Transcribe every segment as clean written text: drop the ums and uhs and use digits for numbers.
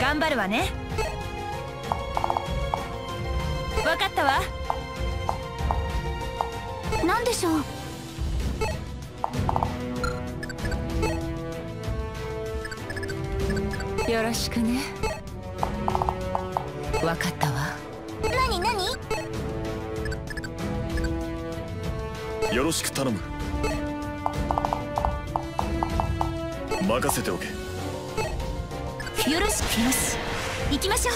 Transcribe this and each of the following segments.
頑張るわね。わかったわ。 何でしょう。 よろしくね。わかったわ。 何何？ よろしく頼む。任せておけ。 よろしく。よし、行きましょう。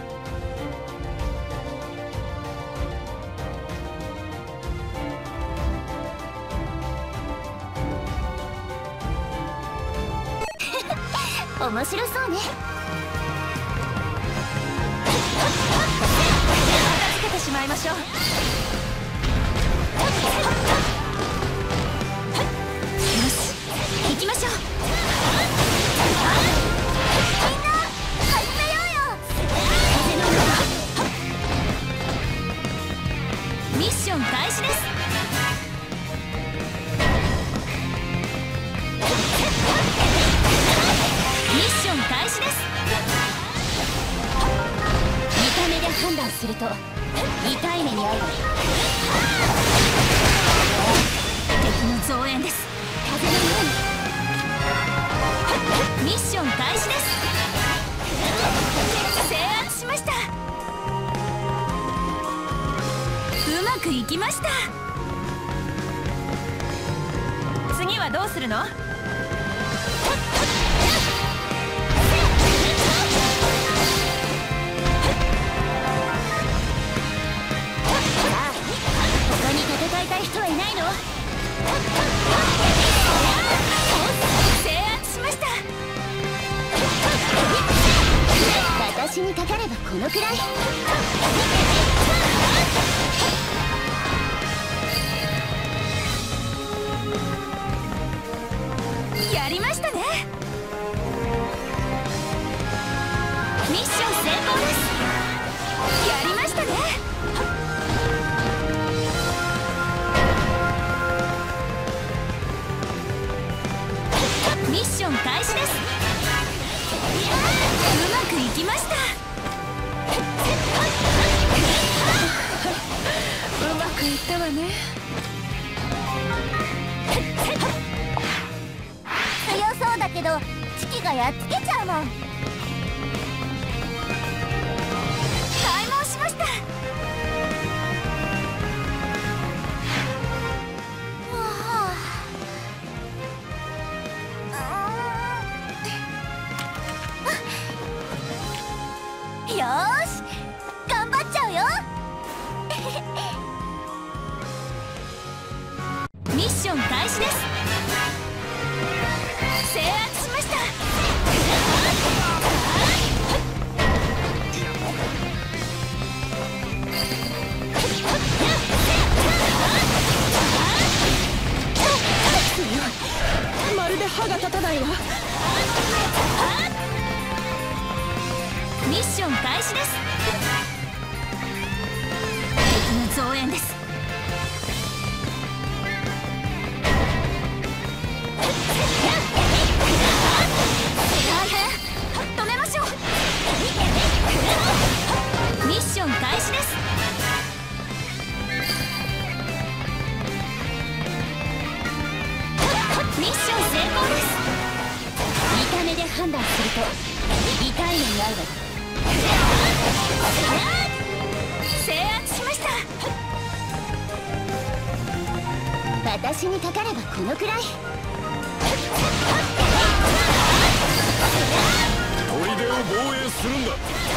面白そうね。 片付けてしまいましょう。 よし、行きましょう。みんな始めようよ。風の中ミッション開始です。ミッション開始です。見た目で判断すると痛い目に遭うわ。敵の増援です。風のように。ミッション開始です。制圧しました。うまくいきました。 次はどうするの？ 他に戦いたい人はいないの？制圧しました。私にかかればこのくらい。 やりましたね。 ミッション成功です。 やりましたね。 ミッション開始です。 うまくいきました。うまくいったわね。 強そうだけどチキがやっつけちゃうもん。開門しました。よーし、頑張っちゃうよ。ミッション開始です。制圧しました。 まるで歯が立たないわ。 ミッション開始です。敵の増援です。大変、止めましょう。ミッション開始です。ミッション成功です。見た目で判断すると痛い目に遭うわ。制圧しました。私にかかればこのくらい。 砦を防衛するんだ。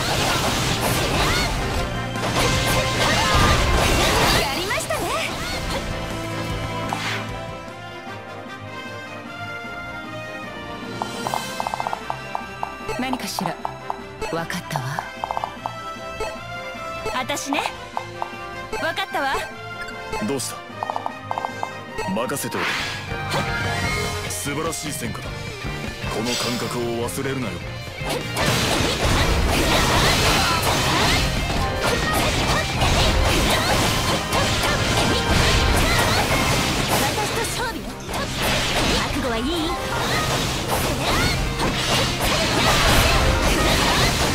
やりましたね。 何かしら。わかったわ。 私ね。わかったわ。 どうした？任せておけ。素晴らしい戦果だ。この感覚を忘れるなよ。 私と勝負よ。覚悟はいい？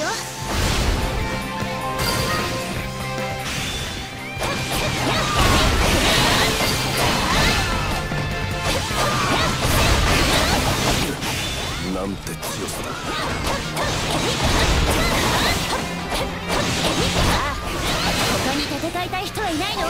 なんて強さだ。 他に戦いたい人はいないの？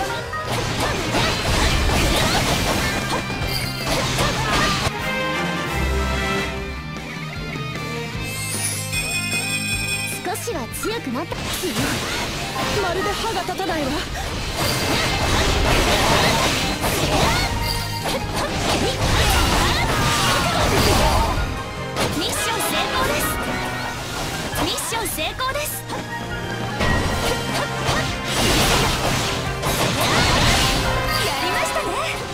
少しは強くなった。 まるで歯が立たないわ。 ミッション成功です。ミッション成功です。やりましたね。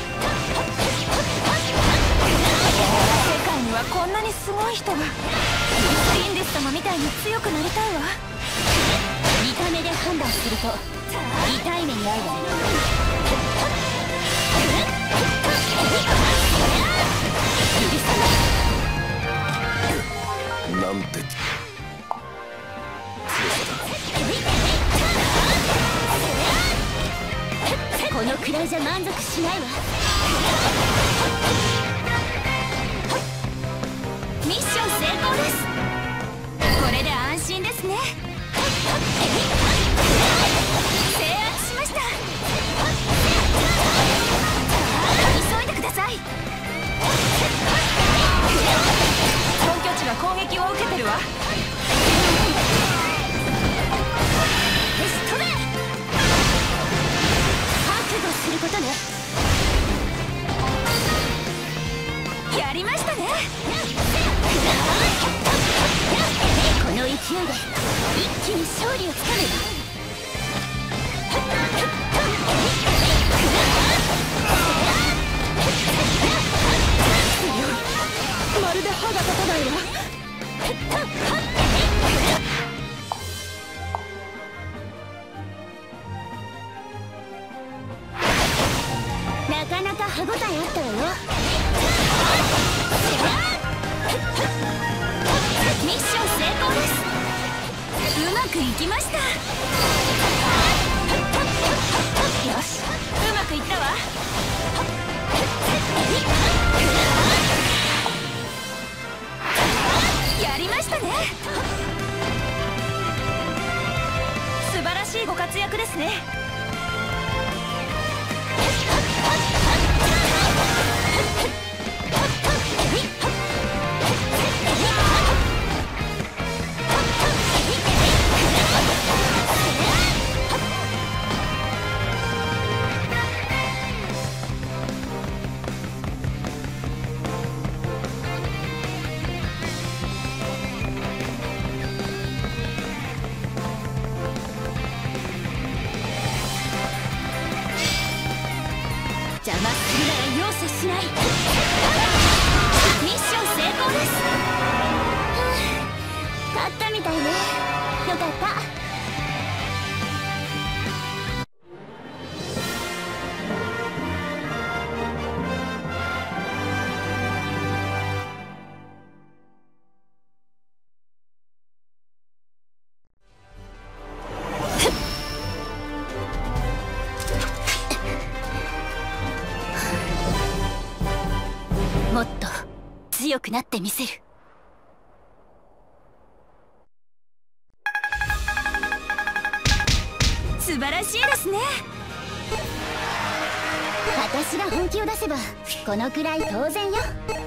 世界にはこんなにすごい人が。リンデス様みたいに強くなりたいわ。 見た目で判断すると痛い目に遭うわね。許さない。 なんて強さだ。このくらいじゃ満足しないわ。ミッション成功です。これで安心ですね。制圧しました。急いでください。 本拠地が攻撃を受けてるわ。 飛べ。覚悟することね。 やりましたね。 この勢いで一気に勝利をつかめば。 まるで歯が立たないわ。 なかなか歯応えあったわよ。ミッション成功です。 うまくいきました。よし、うまくいったわ。やりましたね。素晴らしいご活躍ですね。 邪魔するなら容赦しない。ミッション成功です。勝ったみたいね。よかった。もっと強くなってみせる。 素晴らしいですね。 私が本気を出せばこのくらい当然よ。